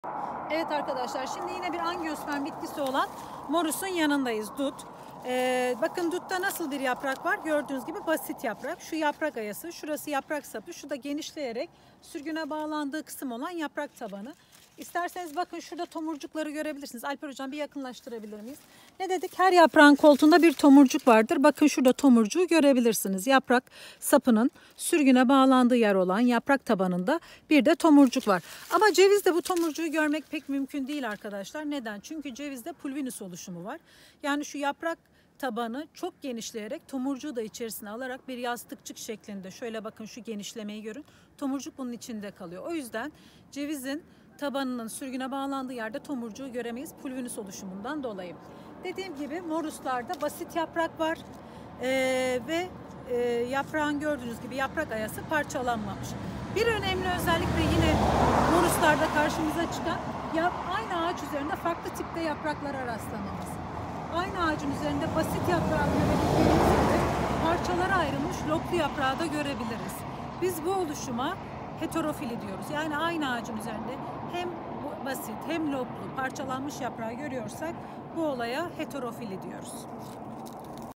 Evet arkadaşlar, şimdi yine bir angiosperm bitkisi olan Morus'un yanındayız. Dut. Bakın dutta nasıl bir yaprak var? Gördüğünüz gibi basit yaprak. Şu yaprak ayası, şurası yaprak sapı, şu da genişleyerek sürgüne bağlandığı kısım olan yaprak tabanı. İsterseniz bakın şurada tomurcukları görebilirsiniz. Alper hocam bir yakınlaştırabilir miyiz? Ne dedik? Her yaprağın koltuğunda bir tomurcuk vardır. Bakın şurada tomurcuğu görebilirsiniz. Yaprak sapının sürgüne bağlandığı yer olan yaprak tabanında bir de tomurcuk var. Ama cevizde bu tomurcuğu görmek pek mümkün değil arkadaşlar. Neden? Çünkü cevizde pulvinüs oluşumu var. Yani şu yaprak tabanı çok genişleyerek tomurcuğu da içerisine alarak bir yastıkçık şeklinde, şöyle bakın şu genişlemeyi görün. Tomurcuk bunun içinde kalıyor. O yüzden cevizin tabanının sürgüne bağlandığı yerde tomurcuğu göremeyiz pulvinüs oluşumundan dolayı. Dediğim gibi moruslarda basit yaprak var ve yaprağın gördüğünüz gibi yaprak ayası parçalanmamış. Bir önemli özellik de yine moruslarda karşımıza çıkan aynı ağaç üzerinde farklı tipte yapraklara rastlamamız. Aynı ağacın üzerinde basit yaprağı görebildiğimizde parçalara ayrılmış loblu yaprağı da görebiliriz. Biz bu oluşuma heterofili diyoruz. Yani aynı ağacın üzerinde hem basit hem loblu parçalanmış yaprağı görüyorsak bu olaya heterofili diyoruz.